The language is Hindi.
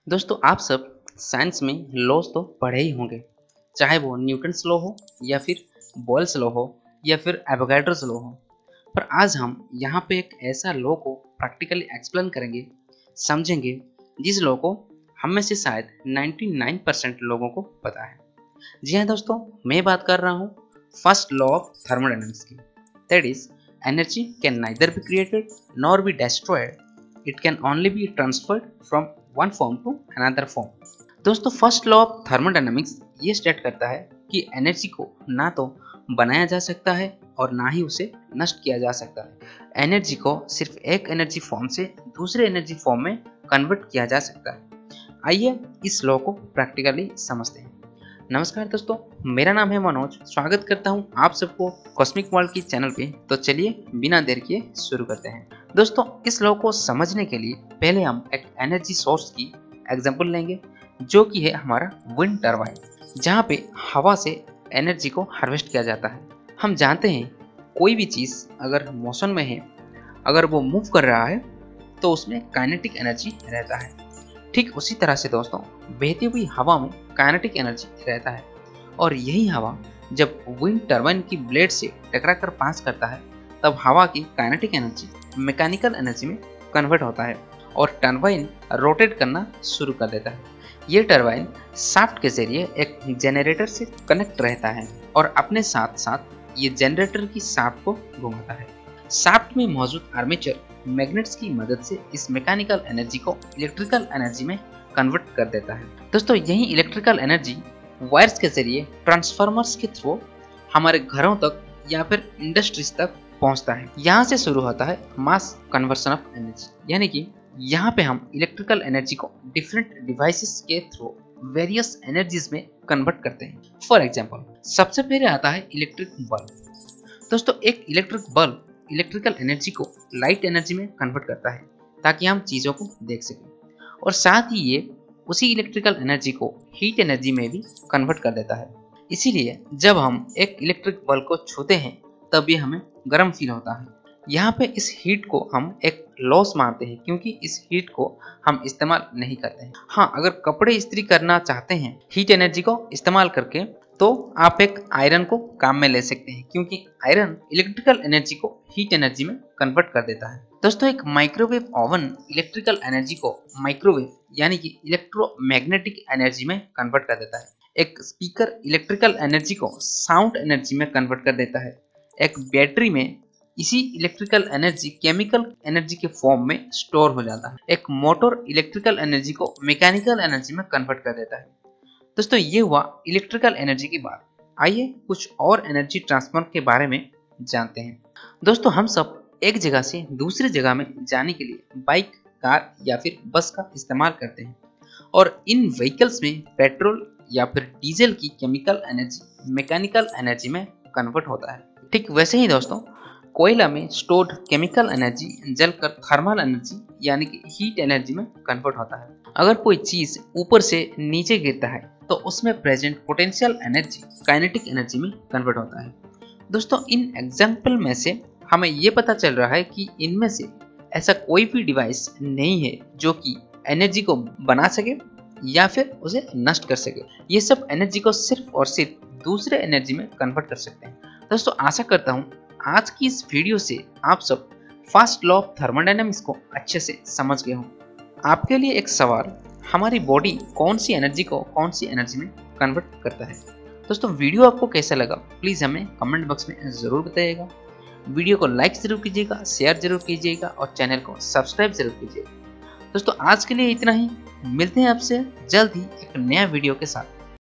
दोस्तों आप सब साइंस में लॉज तो पढ़े ही होंगे, चाहे वो न्यूटन्स लॉ हो या फिर बॉयल्स लॉ हो या फिर एवोगाड्रोस लॉ हो। पर आज हम यहाँ पे एक ऐसा लॉ को प्रैक्टिकली एक्सप्लेन करेंगे, समझेंगे, जिस लॉ को हम में से शायद 99% लोगों को पता है। जी हाँ दोस्तों, मैं बात कर रहा हूँ फर्स्ट लॉ ऑफ थर्मोडायनामिक्स की, that is energy can neither be created nor be destroyed, it can only be transferred from one form to another form. दोस्तों फर्स्ट लॉ ऑफ थर्मोडायनामिक्स ये स्टेट करता है कि एनर्जी को ना तो बनाया जा सकता है और ना ही उसे नष्ट किया जा सकता है। एनर्जी को सिर्फ एक एनर्जी फॉर्म से दूसरे एनर्जी फॉर्म में कन्वर्ट किया जा सकता है। आइए इस लॉ को प्रैक्टिकली समझते हैं। नमस्कार दोस्तों, मेरा नाम है मनोज। स्वागत करता हूं आप सबको कॉस्मिक वर्ल्ड की चैनल पे। तो चलिए बिना देर किए शुरू करते हैं। दोस्तों इस लॉ को समझने के लिए पहले हम एक एनर्जी सोर्स की एग्जांपल लेंगे, जो कि है हमारा विंड टरबाइन, जहां पे हवा से एनर्जी को हार्वेस्ट किया जाता है। हम जानते हैं कोई भी चीज़ अगर मोशन में है, अगर वो मूव कर रहा है तो उसमें काइनेटिक एनर्जी रहता है। ठीक उसी तरह से दोस्तों बहती हुई हवा में काइनेटिक एनर्जी रहता है, और यही हवा जब विंड टरबाइन की ब्लेड से टकराकर पास करता है तब हवा की काइनेटिक एनर्जी मैकेनिकल एनर्जी में कन्वर्ट होता है और टरबाइन रोटेट करना शुरू कर देता है। ये टरबाइन शाफ्ट के जरिए एक जनरेटर से कनेक्ट रहता है और अपने साथ साथ ये जनरेटर की शाफ्ट को घुमाता है। शाफ्ट में मौजूद आर्मेचर मैग्नेट्स की मदद से इस मैकेनिकल एनर्जी को इलेक्ट्रिकल एनर्जी में कन्वर्ट कर देता है। दोस्तों यही इलेक्ट्रिकल एनर्जी वायर्स के जरिए ट्रांसफार्मर्स के थ्रू हमारे घरों तक या फिर इंडस्ट्रीज तक पहुंचता है। यहाँ से शुरू होता है मास कन्वर्सन ऑफ एनर्जी, यानी कि यहाँ पे हम इलेक्ट्रिकल एनर्जी को डिफरेंट डिवाइसेस के थ्रू वेरियस एनर्जीज में कन्वर्ट करते हैं। फॉर एग्जांपल सबसे पहले आता है इलेक्ट्रिक बल्ब। दोस्तों एक इलेक्ट्रिक बल्ब इलेक्ट्रिकल एनर्जी को लाइट एनर्जी में कन्वर्ट करता है ताकि हम चीज़ों को देख सकें, और साथ ही ये उसी इलेक्ट्रिकल एनर्जी को हीट एनर्जी में भी कन्वर्ट कर देता है। इसीलिए जब हम एक इलेक्ट्रिक बल्ब को छूते हैं तब ये हमें गर्म फील होता है। यहाँ पे इस हीट को हम एक लॉस मानते हैं, क्योंकि इस हीट को हम इस्तेमाल नहीं करते हैं। हाँ, अगर कपड़े इस्त्री करना चाहते हैं हीट एनर्जी को इस्तेमाल करके, तो आप एक आयरन को काम में ले सकते हैं, क्योंकि आयरन इलेक्ट्रिकल एनर्जी को हीट एनर्जी में कन्वर्ट कर देता है। दोस्तों एक माइक्रोवेव ओवन इलेक्ट्रिकल एनर्जी को माइक्रोवेव यानी कि इलेक्ट्रोमैग्नेटिक एनर्जी में कन्वर्ट कर देता है। एक स्पीकर इलेक्ट्रिकल एनर्जी को साउंड एनर्जी में कन्वर्ट कर देता है। एक बैटरी में इसी इलेक्ट्रिकल एनर्जी केमिकल एनर्जी के फॉर्म में स्टोर हो जाता है। एक मोटर इलेक्ट्रिकल एनर्जी को मैकेनिकल एनर्जी में कन्वर्ट कर देता है। दोस्तों ये हुआ इलेक्ट्रिकल एनर्जी की बात। आइए कुछ और एनर्जी ट्रांसफर के बारे में जानते हैं। दोस्तों हम सब एक जगह से दूसरी जगह में जाने के लिए बाइक, कार या फिर बस का इस्तेमाल करते हैं, और इन व्हीकल्स में पेट्रोल या फिर डीजल की केमिकल एनर्जी मैकेनिकल एनर्जी में कन्वर्ट होता है। ठीक वैसे ही दोस्तों कोयला में स्टोर्ड केमिकल एनर्जी जलकर थर्मल एनर्जी यानी कि हीट एनर्जी में कन्वर्ट होता है। अगर कोई चीज ऊपर से नीचे गिरता है तो उसमें present potential energy kinetic energy में कन्वर्ट होता है। दोस्तों इन एग्जाम्पल में से हमें ये पता चल रहा है कि इनमें से ऐसा कोई भी डिवाइस नहीं है जो कि एनर्जी को बना सके या फिर उसे नष्ट कर सके। ये सब एनर्जी को सिर्फ और सिर्फ दूसरे एनर्जी में कन्वर्ट कर सकते हैं। दोस्तों आशा करता हूँ आज की इस वीडियो से आप सब फर्स्ट लॉ ऑफ थर्मोडायनामिक्स को अच्छे से समझ गए हों। आपके लिए एक सवाल, हमारी बॉडी कौन सी एनर्जी को कौन सी एनर्जी में कन्वर्ट करता है? दोस्तों वीडियो आपको कैसा लगा प्लीज़ हमें कमेंट बॉक्स में ज़रूर बताइएगा। वीडियो को लाइक ज़रूर कीजिएगा, शेयर ज़रूर कीजिएगा और चैनल को सब्सक्राइब ज़रूर कीजिएगा। दोस्तों आज के लिए इतना ही, मिलते हैं आपसे जल्द ही एक नया वीडियो के साथ।